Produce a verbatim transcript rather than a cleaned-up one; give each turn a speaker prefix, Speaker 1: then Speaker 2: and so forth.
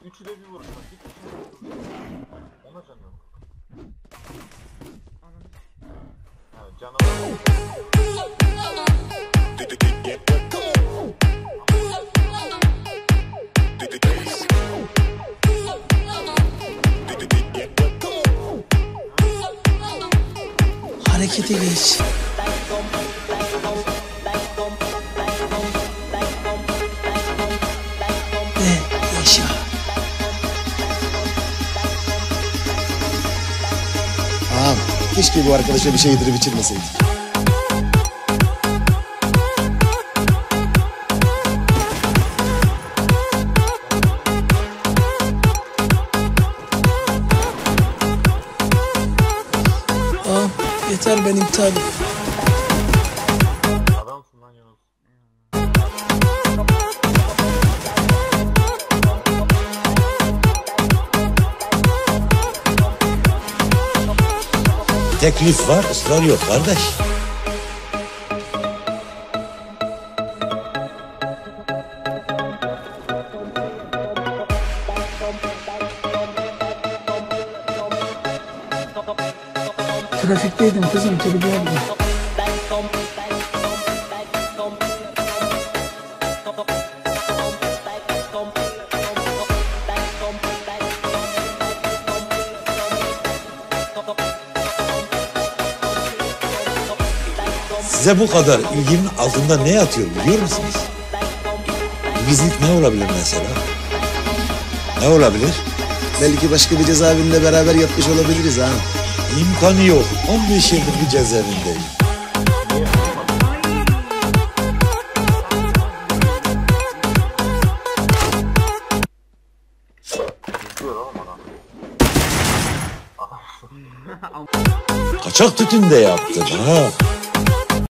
Speaker 1: Üçü de bir vuruşma. Git üçüne bir vuruşma. Ona canı yok. Ha canavar.
Speaker 2: Harekete geç. Ve yaşa.
Speaker 3: Ağam, keşke bu arkadaşa bir şey yedirip içirmeseydik.
Speaker 2: Ağam yeter, ben iptalim.
Speaker 1: Adamsın lan Yunus.
Speaker 4: Teklif var, ısrar yok kardeş.
Speaker 2: Trafikteydim kızım, tribi yapma.
Speaker 4: Size bu kadar ilginin altında ne yatıyor biliyor musunuz? Bu gizlilik ne olabilir mesela? Ne olabilir?
Speaker 3: Belki başka bir cezaevinde beraber yatmış olabiliriz ha.
Speaker 4: İmkanı yok. on beş yıldır bir cezaevindeyim.
Speaker 1: Diyor oğlum adam.
Speaker 4: Kaçak tütün de yaptım ha.